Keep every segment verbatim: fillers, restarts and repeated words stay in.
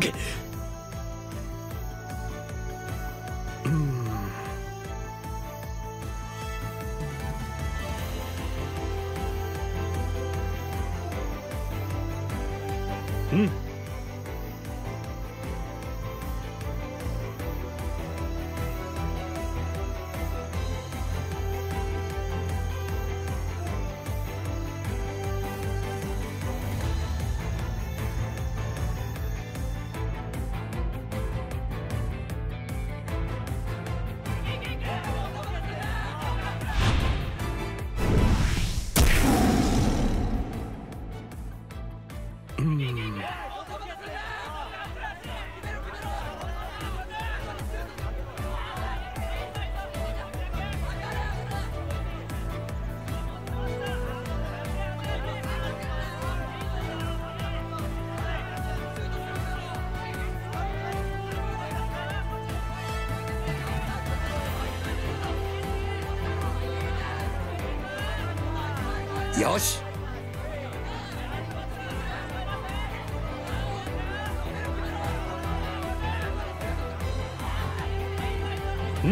うん。よし。うん。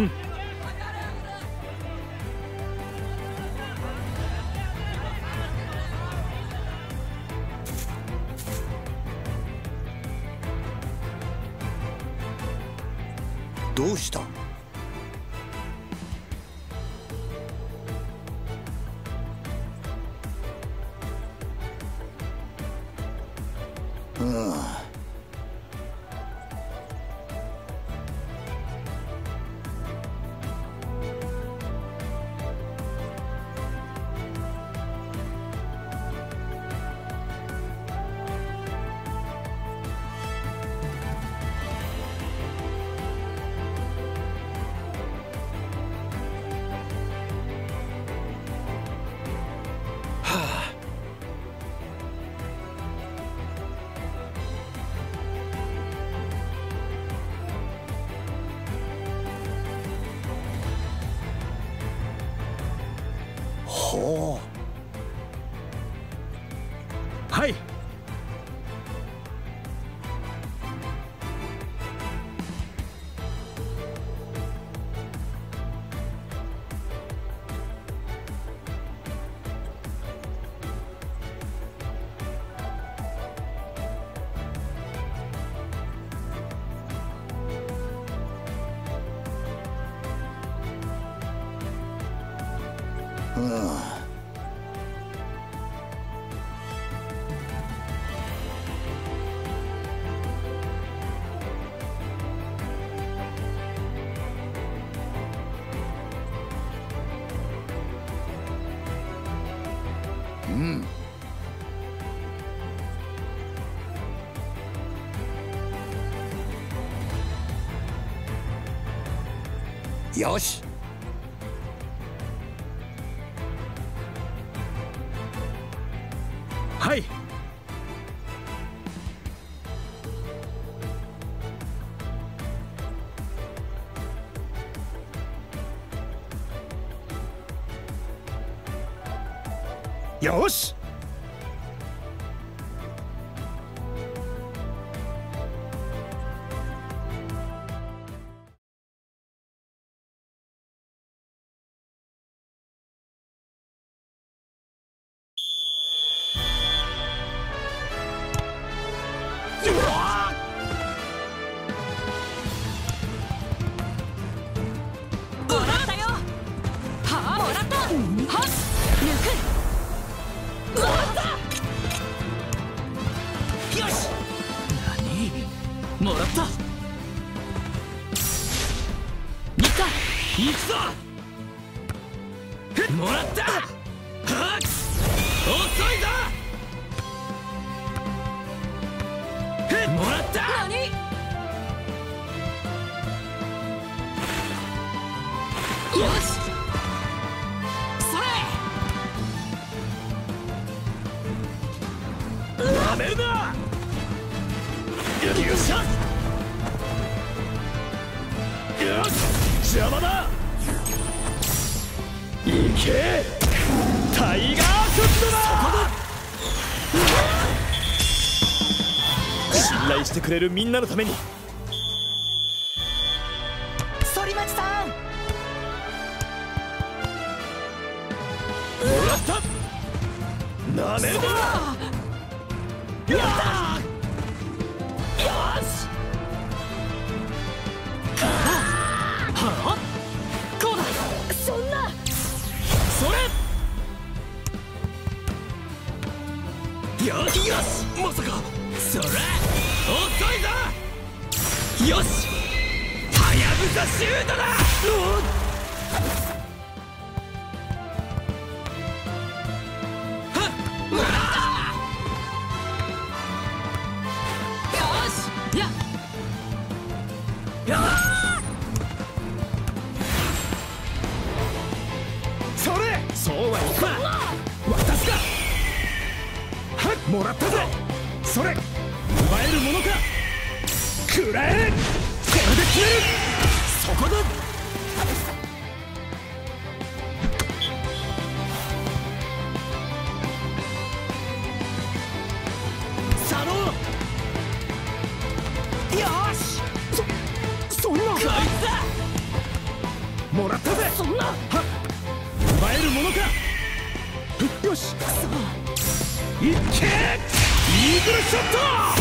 どうした？うん。ほう。はい。うん。うん。よし。はい。よし。もらった。見た。行くぞ。もらった。はっ遅いぞ。もらった。何。よし。それ。なめるな。よっしゃ。よし、邪魔だ。いけタイガーショットだ。そこだ。 頼してくれるみんなのために。 反町さん、 もらった。なめるな。やった。よし。はあ、こうだ。 そんな。 それ。よしよし。まさか。それ。遅いぞ。よし。はやぶさシュートだ。もらったぜ。それ奪えるものか。くらえ。これで決める。そこだ。佐野。よし。そそんな。こいつだ。もらったぜ。そんな。は奪えるものか。よし。いっけ。イーグルショット。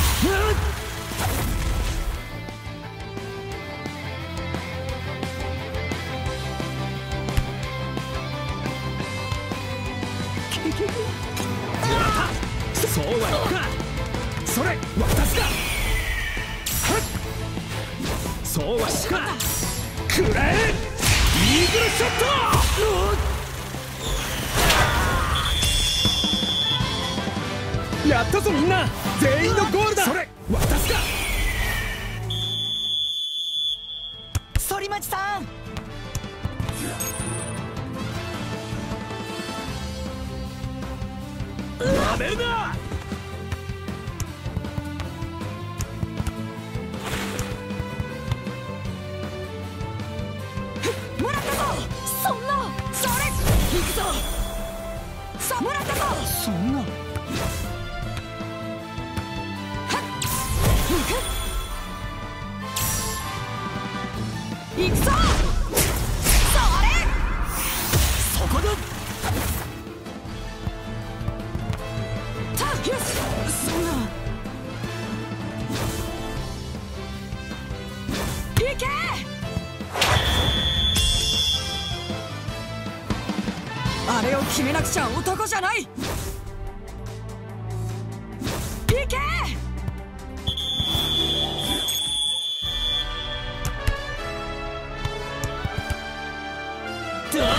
そうはいくか。それ渡すか。そうはしか。くらえ。イーグルショット。やったぞみんな。全員のゴールだ。それ渡すか。 反町さん、 なめるな。 もらったぞ。そんな。それ行くぞ。さもらったぞ。そんな。行くぞ。それ。 そこだ。 たよし。そんな。行け。あれを決めなくちゃ男じゃない。行け。どうだ。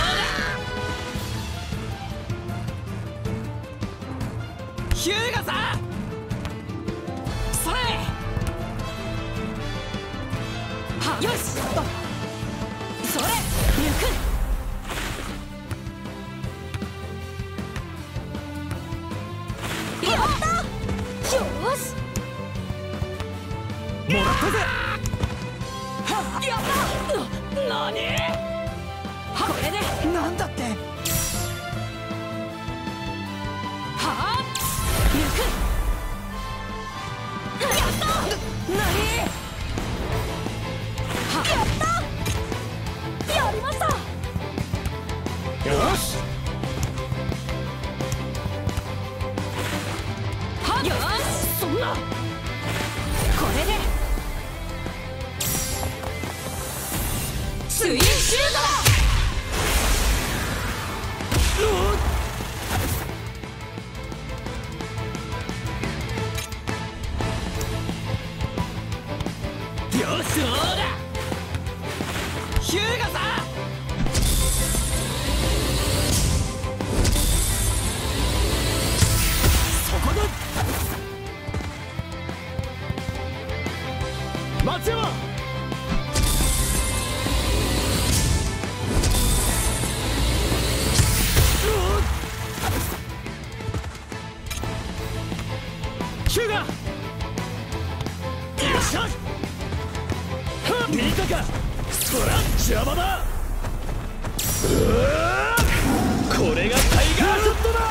ヒューガさん。それ。はよし。それ。行く。やった。よし。 もらったぜ。 やった。な、なに。これでなんだって。はあ。行く。やった。なに。はやった。やりました。 よし。 はよし。そんな。これでツインシュートだ。 よし。そうだ。 ヒューガさん。 そこだ。松山。ヒューガ。よっしゃ。見たか。そら邪魔だ。うわこれがタイガーショットだ。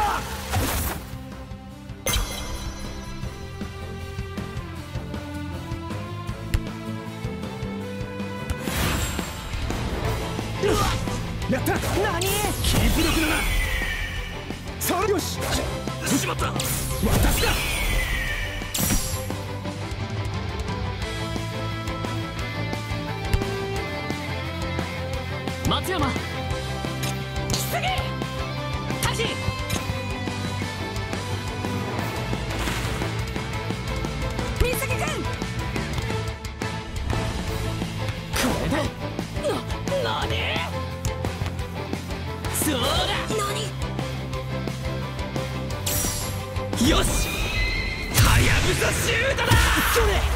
やった。何？キープ力だな。さあよし。しまった。私だ。松山。来すぎ。滝。水木君。これで。な、なに？そうだ。何？よし。はやぶさシュートだ。それ。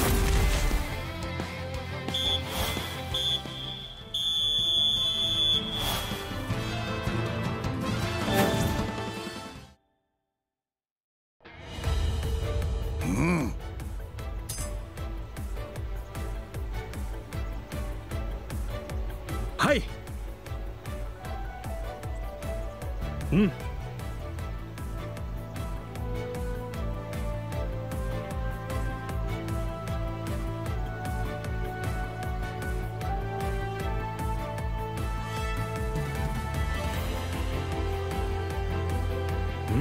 はい。うん。うん。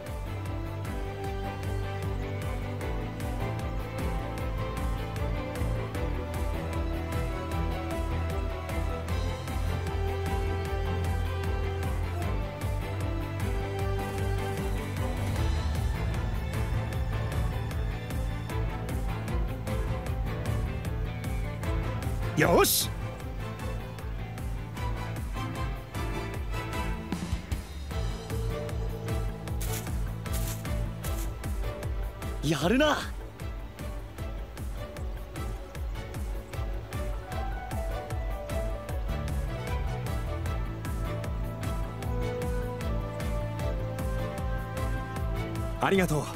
よし。やるな。ありがとう。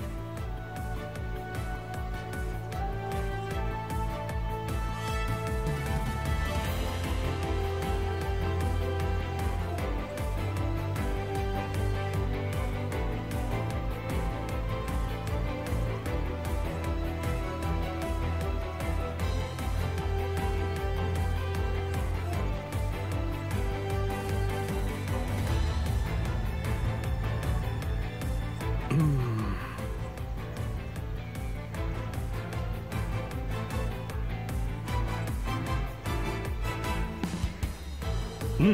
うん。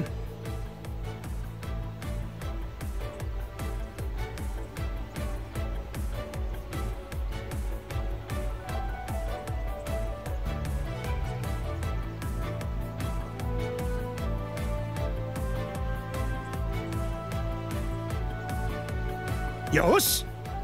よし。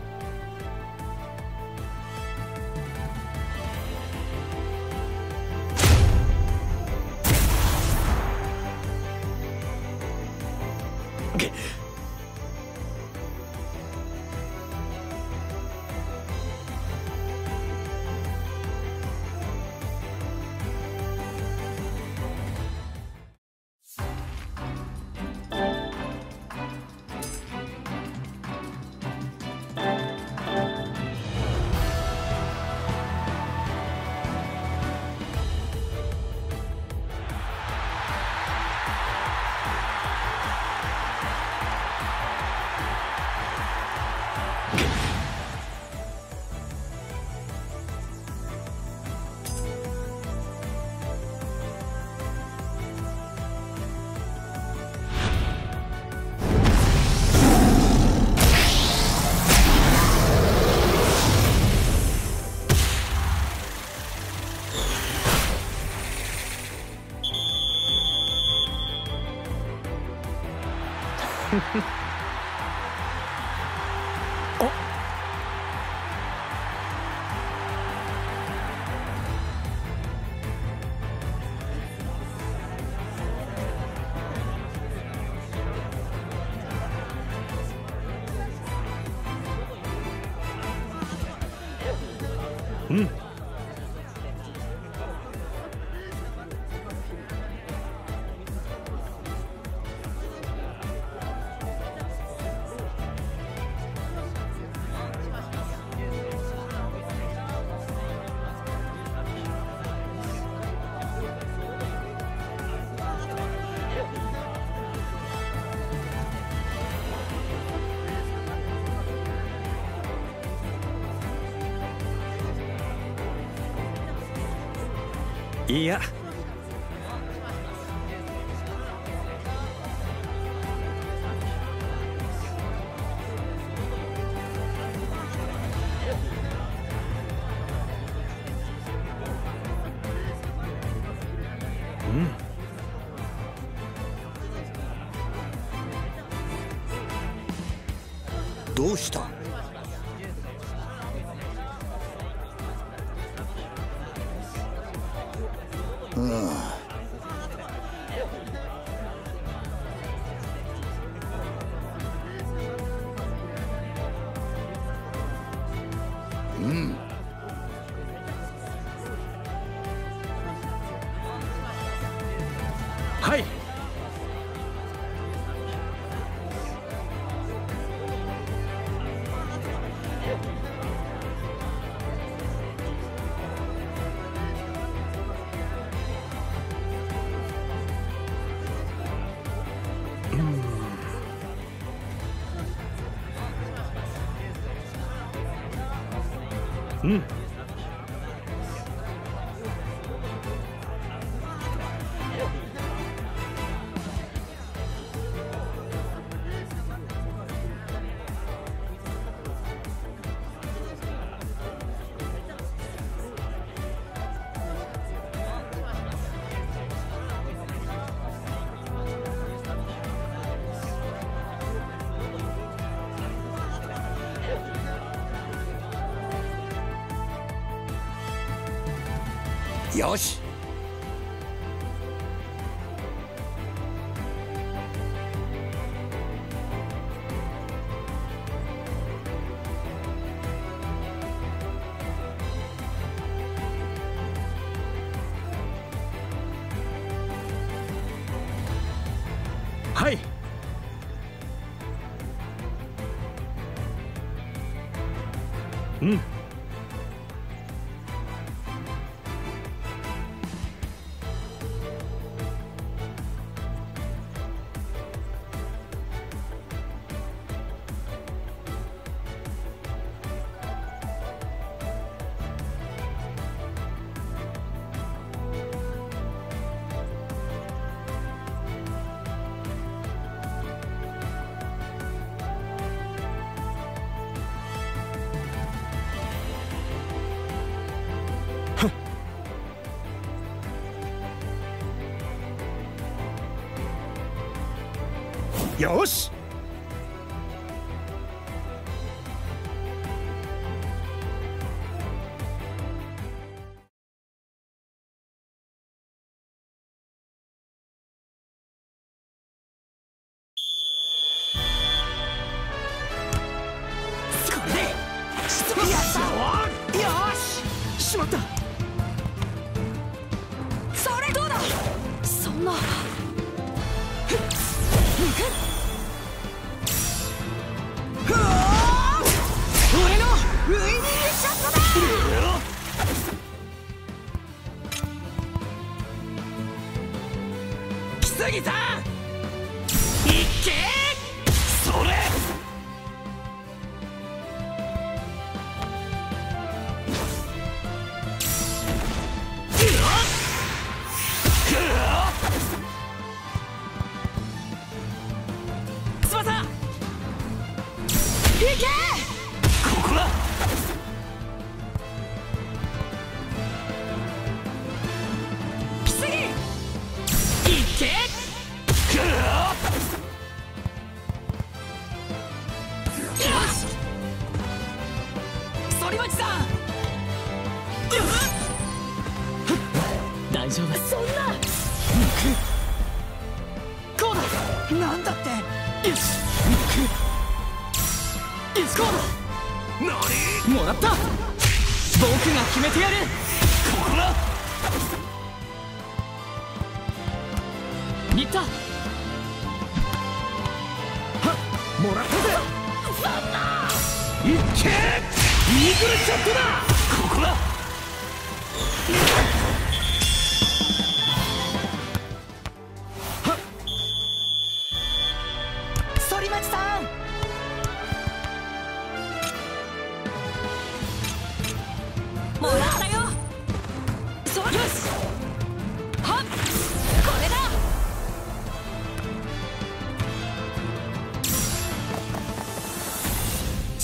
お。うん。 いや、うん、 どうした？うん。うん。 はい。うん。 よし。 はい。うん。よし。 それでやったよし。 しまった。 それどうだ。そんな俺のウイニングショットだ。来すぎた。いけそれ。翼いけ。ここだ。来すぎいけ。よし反町さん。大丈夫。そんなこうだ。なんだって。よしよしこうだ。何もらった。僕が決めてやる。ここだ。新田はっもらったぜ。そんないけイーグルショットだ。ここだ。反町さんもらったよ。そうよし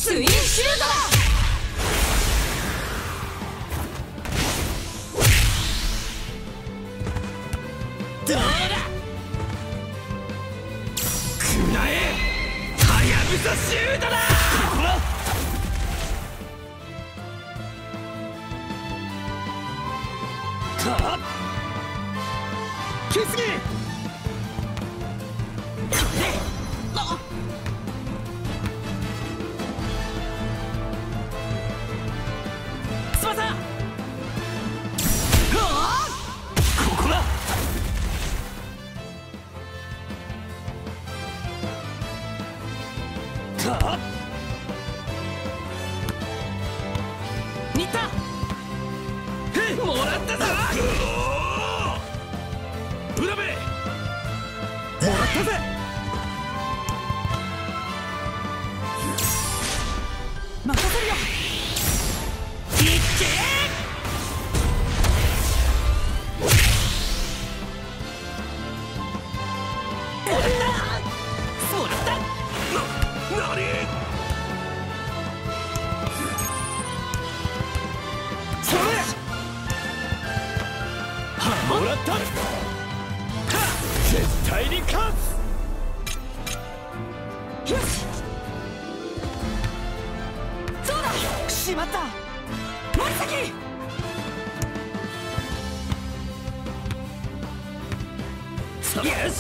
ツインシュートだ。どうだ。くらえはやぶさシュートだ。ここだ。かっキスギ翼ここだ。かっ似たもらったぞ。裏目もらったぜ。任せるよ。いっけー。もらったな、なにそれもらった。絶対に勝つ。よしそうだ。しまった森崎。よし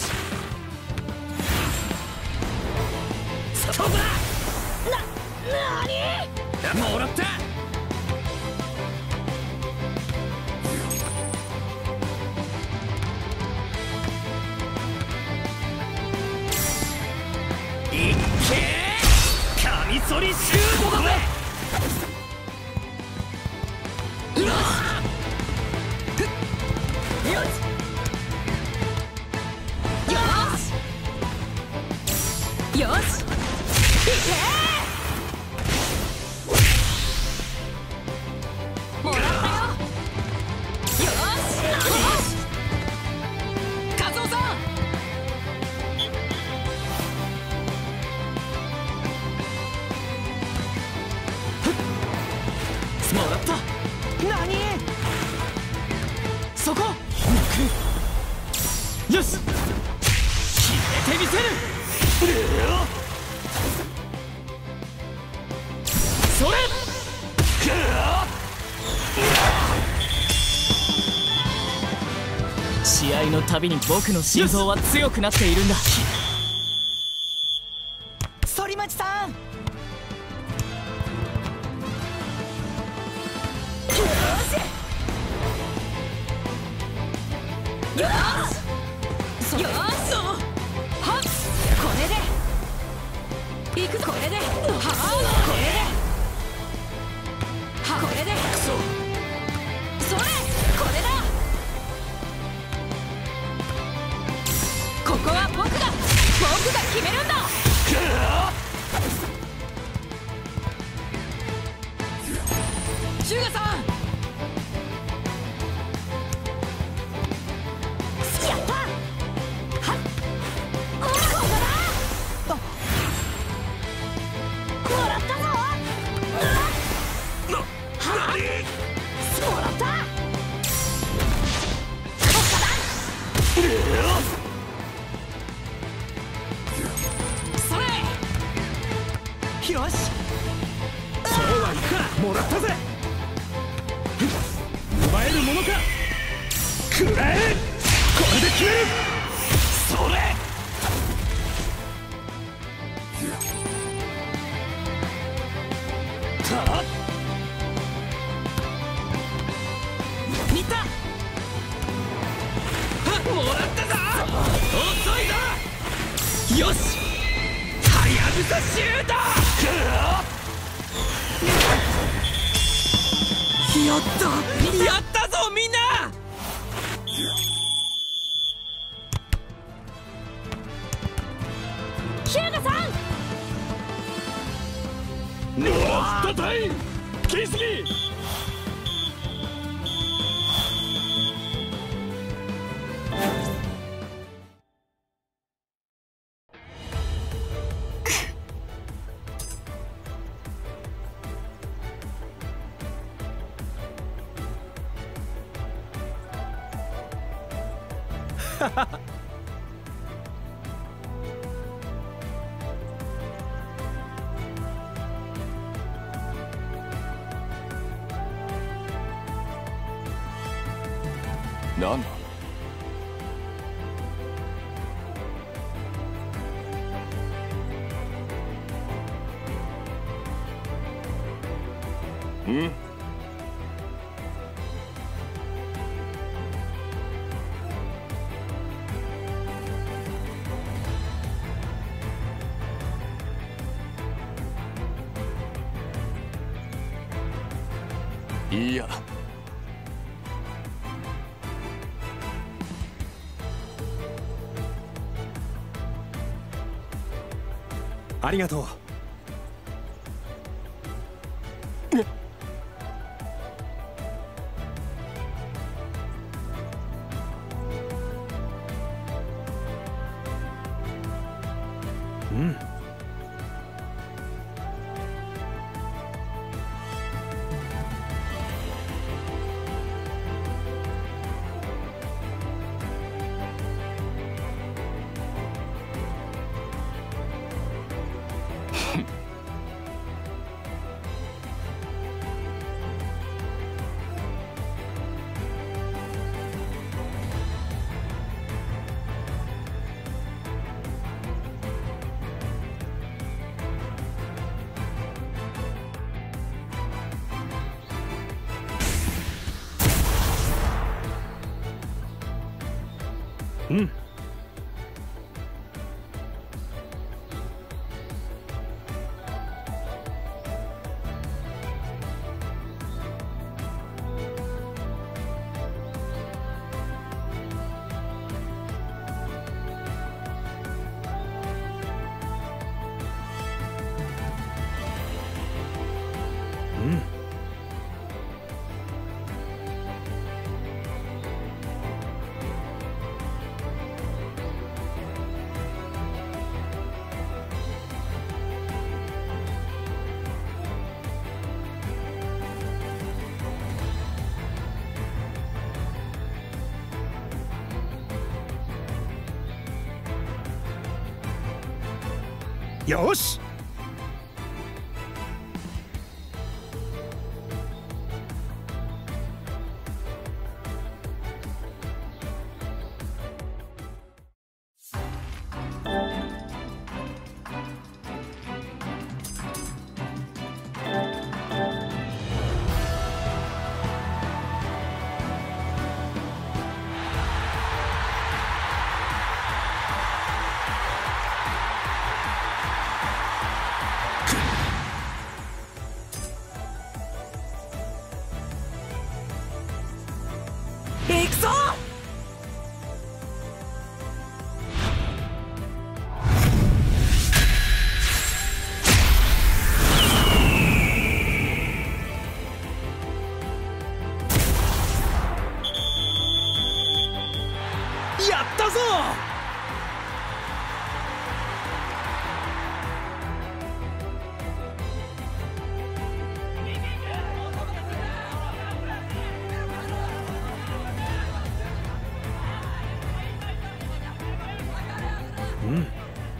そうだ。な、なにもらった。いっけーカミソリシュートだぜ。よしよしよしいけー。もらったよ。よしよしカズオさん。もらった。何そこよし決めてみせる。それ試合のたびに僕の心臓は強くなっているんだ。反町さん。よしよしはっこれでいく。これではあこれではこれでクソそれこれだ。ここは僕が僕が決めるんだ。シュガさん。やったはっここだ。もらったぞ。な、なにもらった。ここだ。それよしそうはいくか。もらったぜ。奪えるものか。くらえこれで決める。それた似た。もらったぞ。遅いぞ。よしはやぶさシュート。やったやったぞみんな。ヒューガさん。乗らせたたいキスギ。 なんだ。うん。いや。 ありがとう。うん。うん。うん。よし。行くぞ。やったぞ。うん。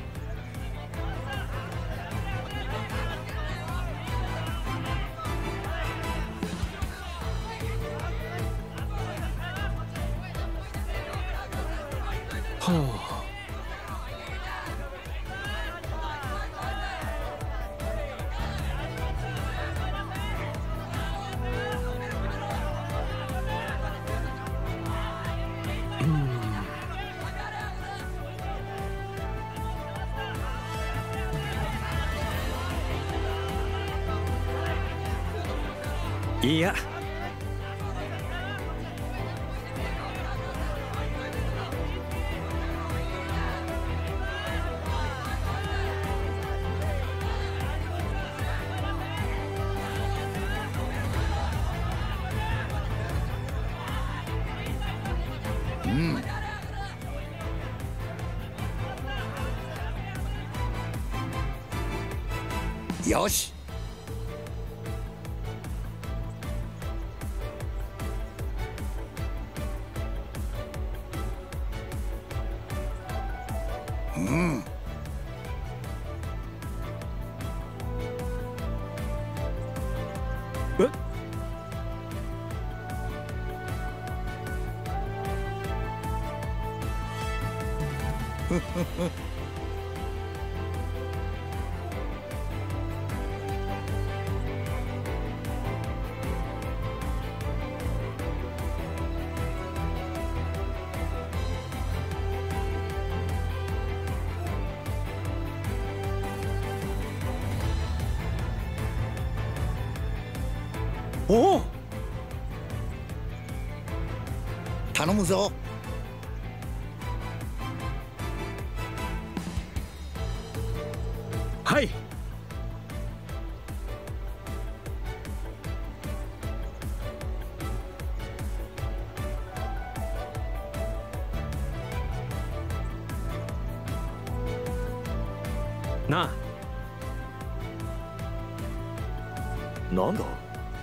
はあ。いや。 うん。よし。 うんえおお頼むぞ。 はいなあなんだ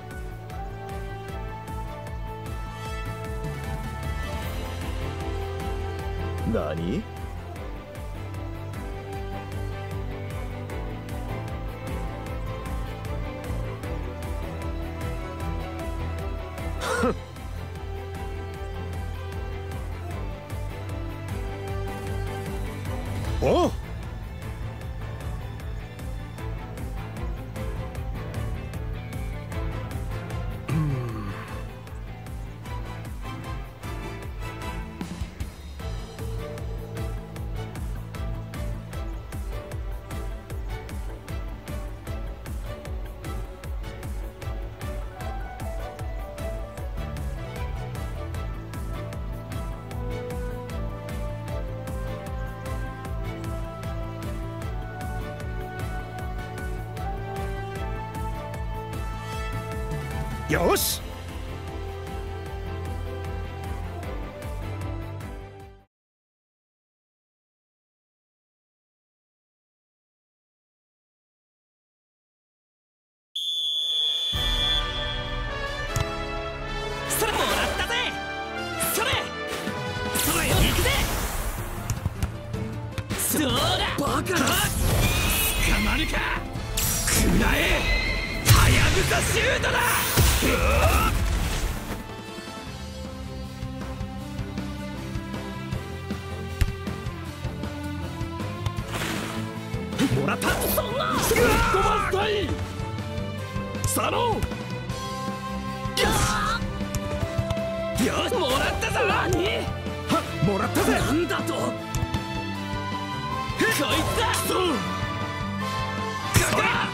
何おうよしそれもらったぜ。それそれよ行くぜ。そうだバカな捕まるか。くらえはやぶさシュートだ。 もらったそんなすぐ飛ばしたいサロンよしもらったぞ。何はもらったぜなんだとこいつだ。 そうここだ。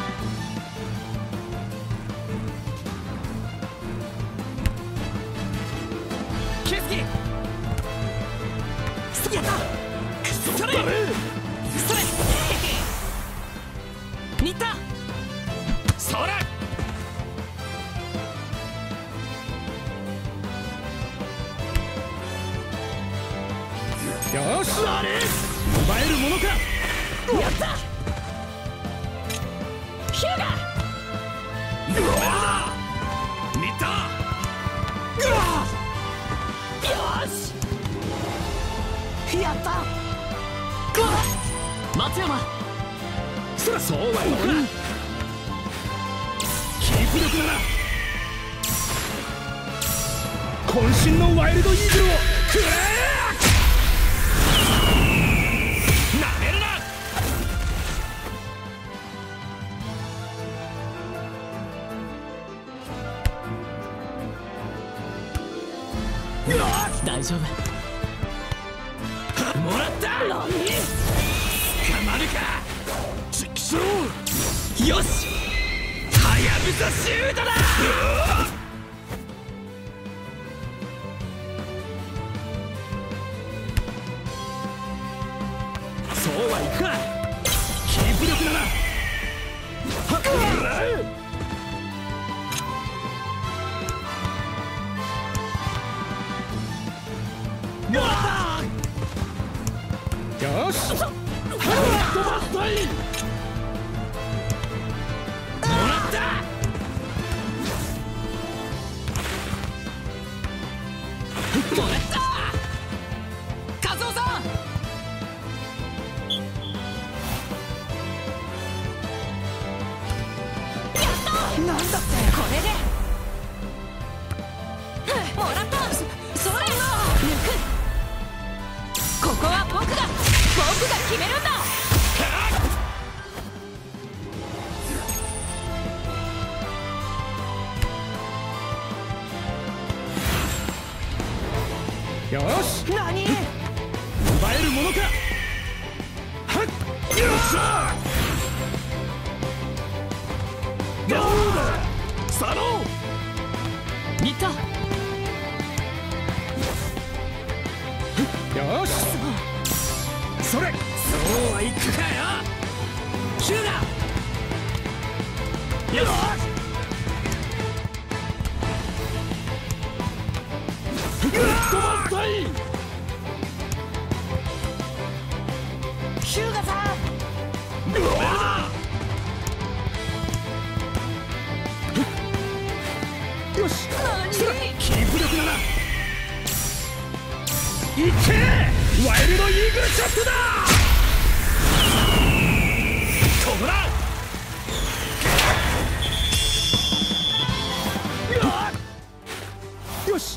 ケスキやったそれそれ似たそれよしあれ奪えるものか。 やったヒューガうわ見たよしやった松山そらそうはいかんキープ力なら渾身のワイルドイーグルをくれなめるな。大丈夫もらった。何捕まるか。 ちくしょうよしはやぶさシュートだ。 そうはいくか。キープ力ならはっくらえもらったよしはっ飛ばしたいもらったもらったカズオさんなんだってこれでもらった。それ抜く。ここは僕が僕が決めるんだ。 よし、 何奪えるものか。はっ、よっしゃ。どうだサロー。 見た。 よし、それ。そうはいくかよ。シューだ。よし。ぶっ飛ばしたい。 ヒューガさん。 うわよし、それキープ力だな。いけワイルドイーグルショットだ。ここだ。よし、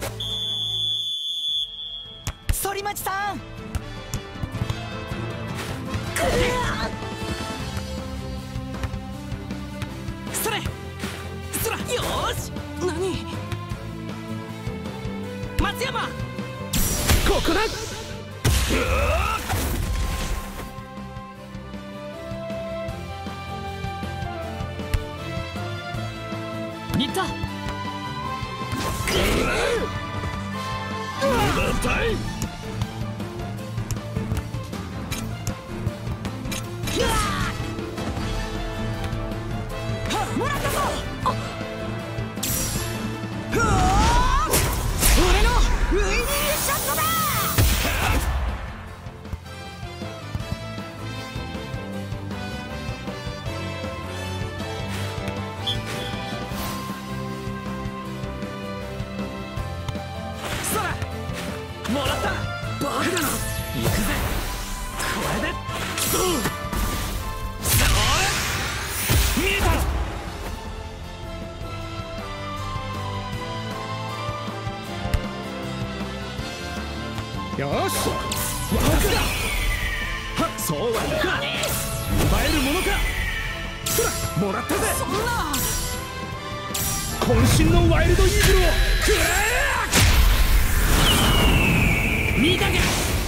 反町さん。それそらよーし。何松山。 ここだ。 新田。 無駄だい。 もらったぞ。俺のウイニングショットだ。そらもらった。バカだな。行くぜこれで。見えた。 よし、僕だ。はっ、そうはいくか。奪えるものか。そらもらったぜ。 そんな渾身のワイルドイーグルをくれ。 見たか。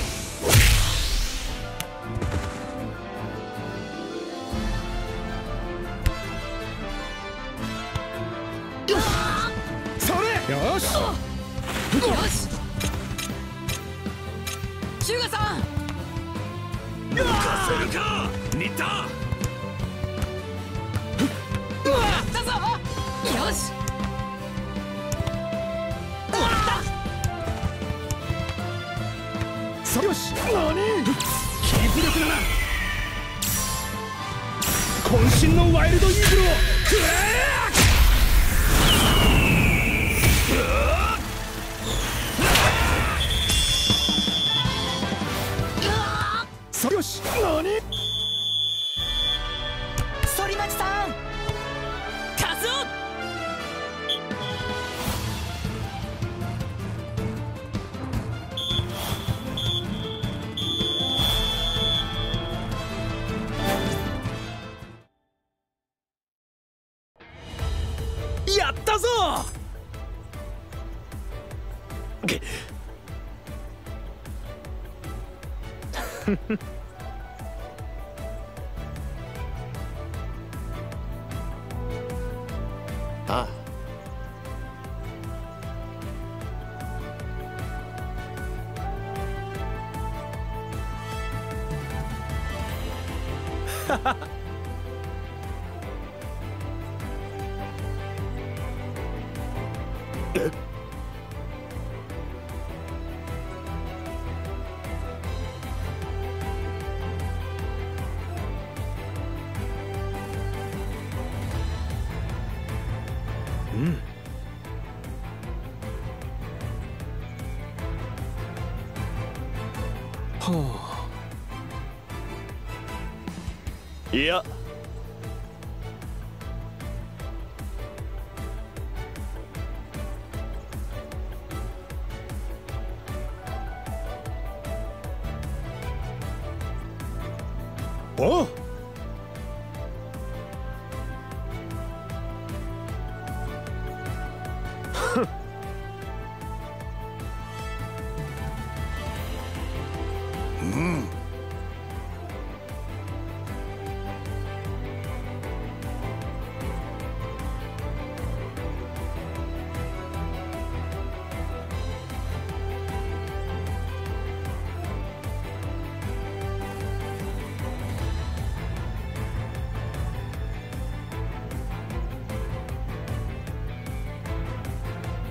それよし。 よしシュガさん。 かせるかニッタ。 やったぞ。よしもらった。 そよし。何キープ力だな。渾身のワイルドイーグルをくれ。そよし。何反町さん。カズオ。やったぞ。 ああ、 いやおう。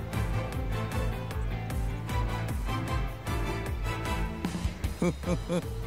ふふふ